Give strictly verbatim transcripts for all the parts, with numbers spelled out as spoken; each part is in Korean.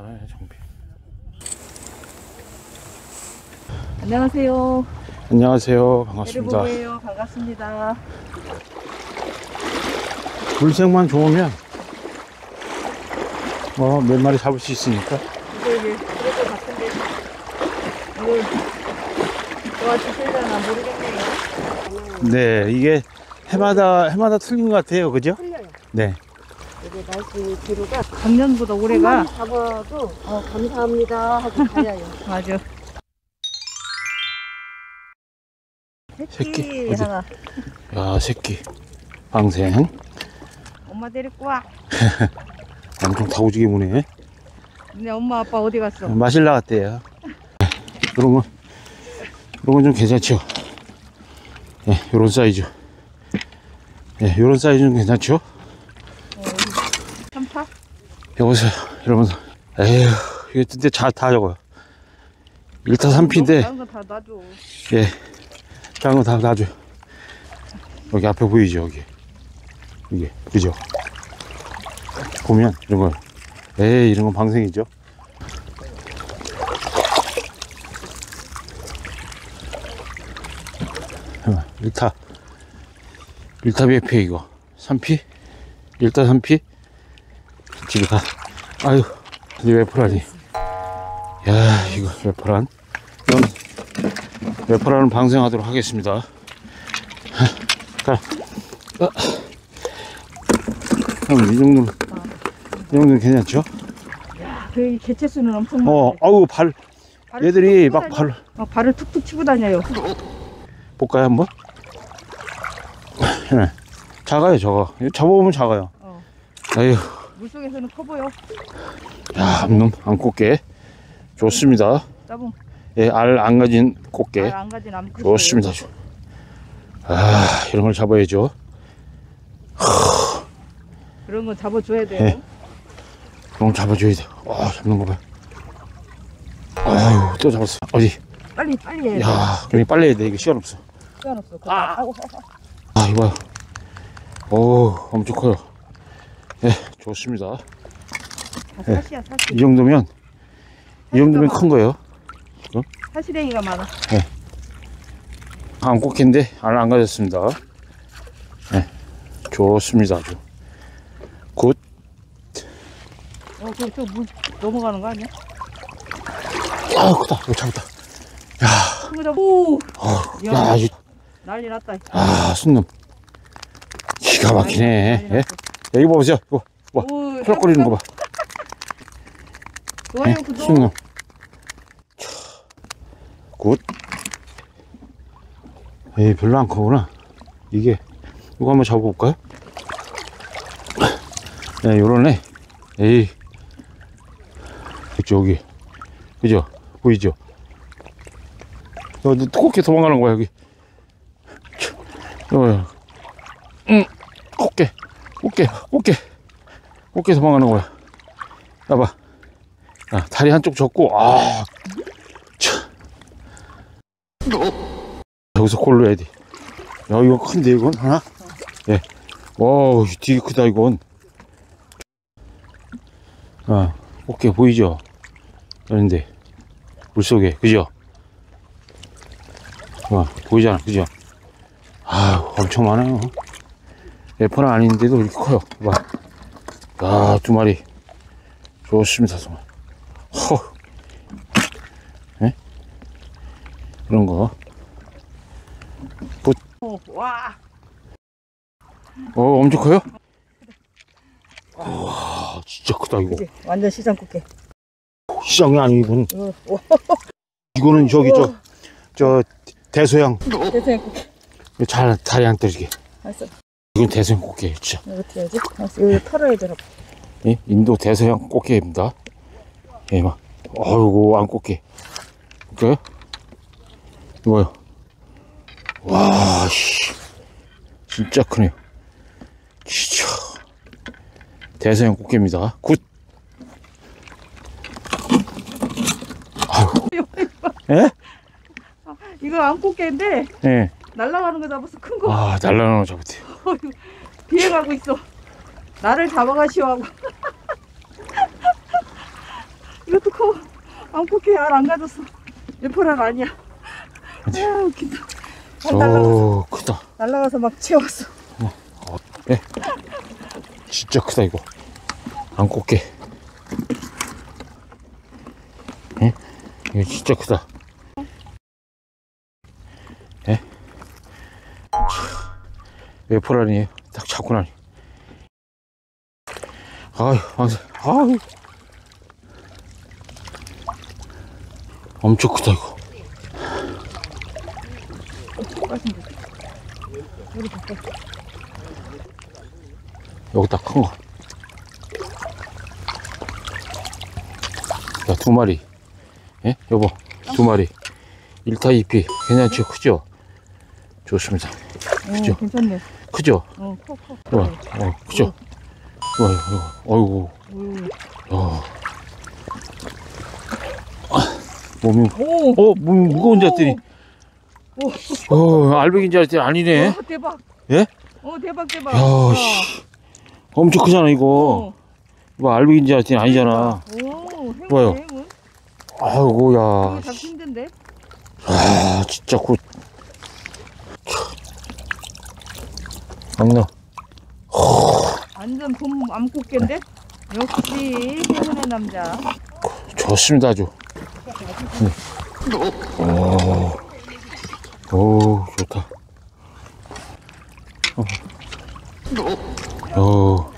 괜찮아요, 정비. 안녕하세요. 안녕하세요. 반갑습니다. 에르보예요. 반갑습니다. 물색만 좋으면 뭐 몇 마리 잡을 수 있으니까. 이제 이제 그럴 것 같은데 이걸 도와주실려나 모르겠네요. 네, 이게 해마다 해마다 틀린 것 같아요, 그죠? 틀려요. 네. 이게 날씨 기류가 작년보다 올해가 한 마리 잡아도 어, 감사합니다 하고 가야요. 맞아. 새끼, 새끼, 어디? 하나. 야, 새끼 방생. 엄마 데리고 와. 엄청 다우지게 무네. 근데 엄마 아빠 어디 갔어? 마실 나갔대요. 그런 건 그런 건 좀 괜찮죠. 예, 요런 사이즈. 예, 요런 사이즈는 괜찮죠. 삼타? 여보세요, 여러분. 에휴, 이게 근데 다, 다 적어요. 일 타 삼 피인데, 다른 거 다 놔줘. 예, 작은 거 다 놔줘요. 여기 앞에 보이죠, 여기. 이게, 그죠? 보면, 이런 거. 에이, 이런 건 방생이죠. 일 타. 일 타 몇 피, 이거? 삼 피? 일 타 삼 피? 집에 가. 아유, 이제 웨퍼라니. 야, 이거 웨퍼란. 이건 웨퍼란은 방생하도록 하겠습니다. 가. 아. 형, 이 정도는, 이 정도는 괜찮죠? 그 개체수는 엄청 어, 많은데. 아우, 발, 발을 얘들이 툭툭 막 치고 발, 다녀. 어, 발을 툭툭 치고 다녀요. 볼까요, 한번? 네. 작아요, 저거. 잡아보면 작아요. 어. 아유. 물속에서는 커 보여. 야, 한놈, 안꽃게. 좋습니다. 따봉. 예, 알 안 가진 꽃게. 알 안 가진 암컷. 좋습니다. 아, 이런 걸 잡아야죠. 그런 거 잡아줘야 돼요. 예. 그럼 잡아줘야 돼. 아, 잡는 거 봐. 아유, 또 잡았어. 어디? 빨리 빨리 해. 야, 여기 빨리 해야 돼. 이거 시간 없어. 시간 없어. 아. 아이고. 아, 이봐요. 오, 엄청 커요. 예, 좋습니다. 다 사시야 사시. 이 정도면, 이 정도면 큰 거예요. 사시랭이가 많아. 안꽃게인데, 알 안 가졌습니다. 예, 좋습니다. 아주. 굿. 어, 저물 넘어가는 거 아니야? 아, 크다. 이거 잡았다. 야, 큰 거 잡. 오. 어, 야, 야, 이, 난리 났다. 아, 순놈. 기가 막히네. 난리 예? 났어. 여기 봐보세요. 이거, 와, 오, 펄럭거리는 거 봐. 좋아요, 예, 구독. 순놈. 굿. 에이, 별로 안 크구나. 이게, 이거 한번 잡아볼까요? 네, 요러네. 에이. 그쵸, 여기. 그죠? 보이죠? 여기 꽃게 도망가는 거야, 여기. 여기. 응, 꽃게. 꽃게, 꽃게. 꽃게 도망가는 거야. 봐봐. 아, 다리 한쪽 접고, 아. 참. 여기서 골라야 돼. 야, 이거 큰데, 이건? 하나? 예. 와, 되게 크다, 이건. 아, 꽃게 보이죠? 그런데, 물속에, 그죠? 아, 보이잖아, 그죠? 아, 엄청 많아요. 래퍼는 아닌데도 이렇게 커요. 봐. 아, 두 마리. 좋습니다, 정말. 허. 예? 이런 거. 어, 와. 어, 엄청 커요? 와, 진짜 크다, 이거. 그치? 완전 시장 꽃게. 시장이 아니고, 이거 와. 이거는 저기, 저, 저, 대서양. 대생 꽃게. 잘, 다리 안 떨어지게. 알았어. 이건 대서양 꽃게, 진짜. 이거 어떻게 하지? 알았어. 이거 털어야 되나 봐. 예? 인도 대서양 꽃게입니다. 예, 막. 어이구, 안 꽃게. 볼까요? 이거요. 와, 씨. 진짜 크네요. 진짜. 대서양 꽃게입니다. 굿. 아유. 예? 이거 암꽃게인데 예. 날아가는 거 잡아서 큰 거. 아, 날라가는 거 잡았대요. 비행하고 있어. 나를 잡아가시오 하고. 이것도 커. 암꽃게 알 안 가졌어. 에포랄 아니야. 어디? 아, 웃긴다. 알 날라가서, 오, 크다. 날라가서 막 채웠어. 어, 예. 진짜 크다, 이거. 암꽃게. 예? 이거 진짜 크다. 예? 에포랄이에요. 딱 잡고 나니. 아유, 왕새. 아유. 엄청 크다, 이거. 여기 딱 큰 거. 야, 두 마리. 예? 여보, 두 마리. 일 타 이 피. 괜찮죠? 크죠? 좋습니다. 그죠? 오, 괜찮네. 크죠? 어, 커, 커. 어, 어, 그죠? 와, 이거, 어이구. 음. 야. 몸이, 오, 어, 몸이 무거운 줄 알았더니, 오, 어, 알배기인 줄 알았더니 아니네. 와, 대박. 예? 어, 대박, 대박. 야, 와. 씨. 엄청 크잖아, 이거. 어. 이거 알배기인 줄 알았더니 아니잖아. 오, 뭐요? 행운이네, 행운. 아이고, 이거 야. 잡기 힘든데? 아, 진짜 굿. 막나. 완전 봄 암꽃게인데? 역시 행운의 남자. 좋습니다, 아주. 오, 오, 좋다. 어, 어,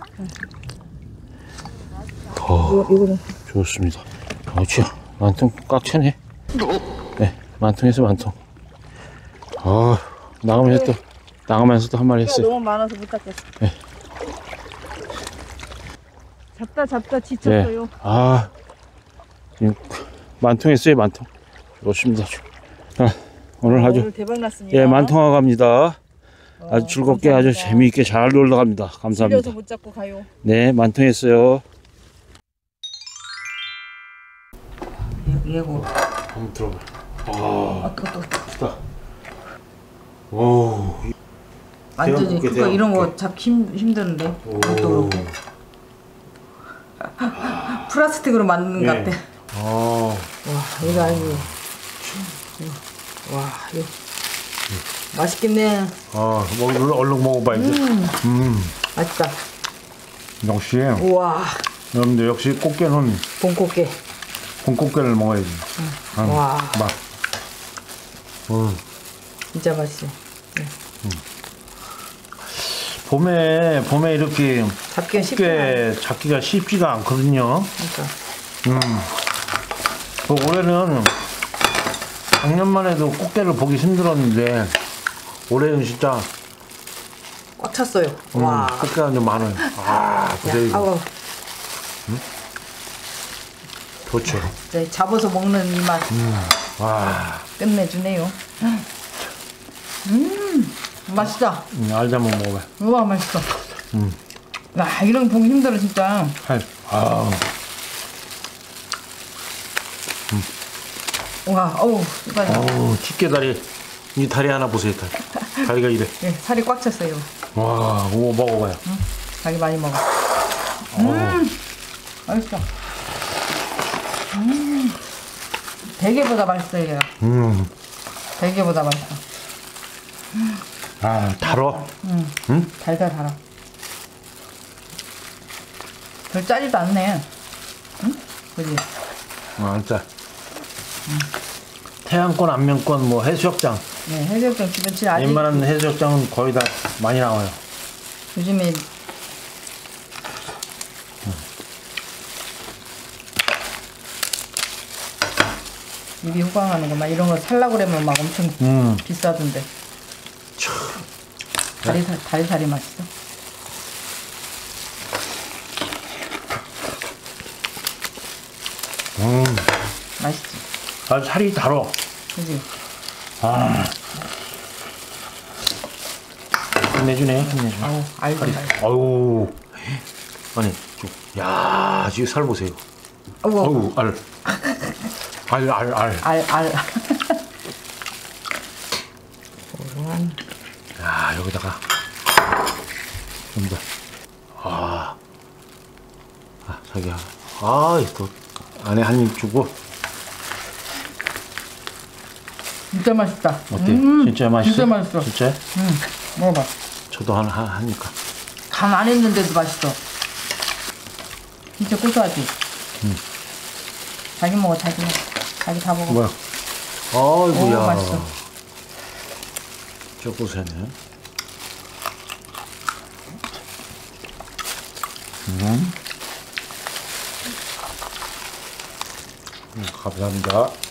어, 이거는 좋습니다. 그렇죠. 만통 꽉 차네. 네, 만통에서 만통. 아, 나가면서 또, 나가면서 또 한 마리 했어요. 너무 많아서 못 잡겠어. 네. 잡다 잡다 지쳤어요. 아, 지금 만통 했어요, 만통. 좋습니다. 아, 오늘 아주, 오늘 대박 났습니다. 예, 만통하 갑니다. 어, 아주 즐겁게 감사합니다. 아주 재미있게 잘 놀러 갑니다. 감사합니다. 질려서 못 잡고 가요. 네, 만통했어요. 예고. 한번 들어봐. 아, 아, 그것도 크다. 오, 완전히 대왕국게, 그거 이런 거 대왕국게. 잡기 힘, 힘드는데. 오. 또 그렇고. 플라스틱으로 만든 것 예. 같아. 아, 와, 이거 아니고. 와, 이거. 맛있겠네. 아, 뭐 이거 얼른 먹어봐야지. 음, 음, 맛있다. 역시 우와, 여러분들 역시 꽃게는 봄꽃게. 봄꽃게를 먹어야지. 아, 와. 맛. 어, 진짜 맛있어. 봄에 봄에 이렇게 잡기가 쉽지 않아. 꽃게 잡기가 쉽지가 않거든요. 그러니까. 음. 그 올해는 작년만 해도 꽃게를 보기 힘들었는데 올해는 진짜 꽉 찼어요. 음, 와. 꽃게가 좀 많아요. 아, 그래 이거 아우, 좋죠. 이제 잡아서 먹는 이 맛 와, 끝내주네요. 음, 맛있다. 음, 알자 한번 먹어봐. 우와, 맛있어. 음. 야, 이런 거 보기 힘들어, 진짜. 할, 아, 와, 어우, 이거 어우, 집게 다리, 이 다리 하나 보세요, 다리. 다리가 이래. 네, 살이 꽉 찼어요. 와, 오 먹어봐요. 응? 자기 많이 먹어. 음, 맛있어. 음, 대게보다 맛있어요, 얘가. 음, 대게보다 맛있어. 아, 달어. 음, 응? 달달 달아. 별 짜지도 않네. 응? 그지? 아, 진짜. 태양권, 안면권, 뭐 해수욕장. 네, 해수욕장 주변치 아직 웬만한 해수욕장은 거의 다 많이 나와요. 요즘에 입이 호강하는 거 막 이런 거 살라고 그러면 막 엄청 음, 비싸던데. 다리살, 다리살이 맛있어. 음, 맛있지? 아, 살이 달어. 그지? 아, 힘내주네, 힘내주네. 아우, 알도 살이, 알. 아우, 아니, 저, 야, 지금 살 보세요. 어우, 아우, 알, 알, 알, 알. 알, 알. 고소한. 야, 여기다가 좀 더. 아, 아, 자기야. 아, 또 안에 한 입 주고. 진짜 맛있다. 어때? 음, 진짜 맛있어? 진짜 맛있어. 진짜? 응, 먹어봐. 저도 하나 하- 하니까. 간 안 했는데도 맛있어. 진짜 고소하지? 음. 자기 먹어, 자기 먹어. 자기 다 먹어. 뭐야? 아이고야. 오, 맛있어. 저 고소하네. 음. 음, 감사합니다.